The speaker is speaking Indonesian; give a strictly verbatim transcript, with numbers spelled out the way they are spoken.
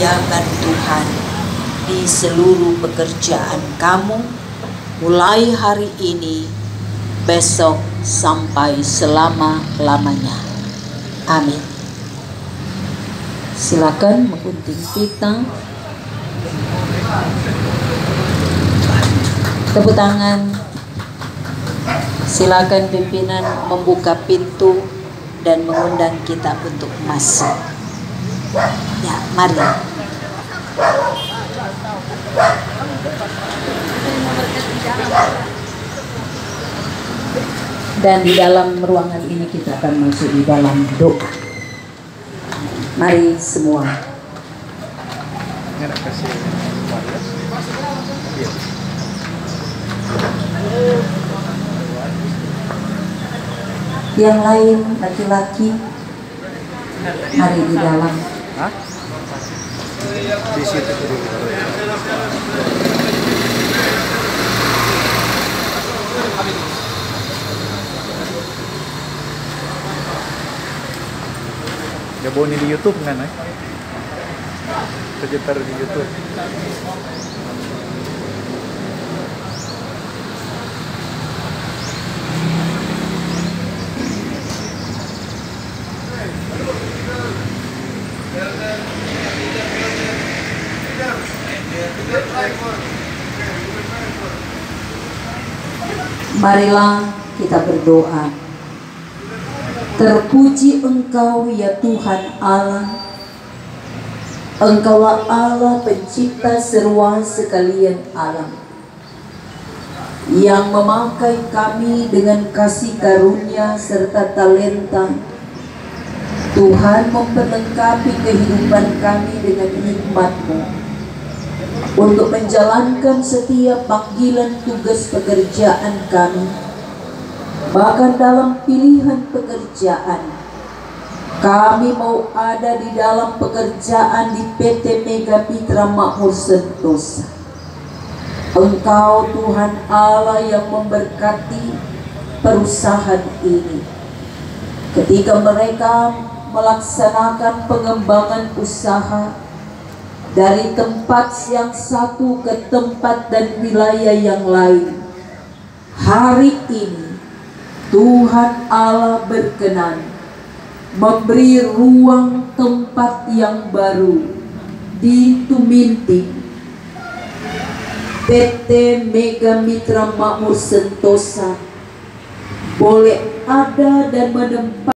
muliakan Tuhan di seluruh pekerjaan kamu, mulai hari ini, besok, sampai selama-lamanya. Amin. Silakan mengunting pita. Tepuk tangan. Silakan pimpinan membuka pintu dan mengundang kita untuk masuk. Ya, mari. Dan di dalam ruangan ini kita akan masuk di dalam doa. Mari semua. Yang lain laki-laki, mari di dalam. Hah? Di situ dulu. Ya bawa ini di YouTube kan, eh? Kita di YouTube. Marilah kita berdoa. Terpuji Engkau ya Tuhan Allah. Engkaulah Allah pencipta serua sekalian alam, yang memakai kami dengan kasih karunia serta talenta. Tuhan memperlengkapi kehidupan kami dengan nikmat-Mu untuk menjalankan setiap panggilan tugas pekerjaan kami. Bahkan dalam pilihan pekerjaan, kami mau ada di dalam pekerjaan di P T Mega Mitra Makmur Sentosa. Engkau Tuhan Allah yang memberkati perusahaan ini ketika mereka melaksanakan pengembangan usaha dari tempat yang satu ke tempat dan wilayah yang lain. Hari ini Tuhan Allah berkenan memberi ruang tempat yang baru di Tuminting. P T Mega Mitra Makmur Sentosa boleh ada dan menempatkan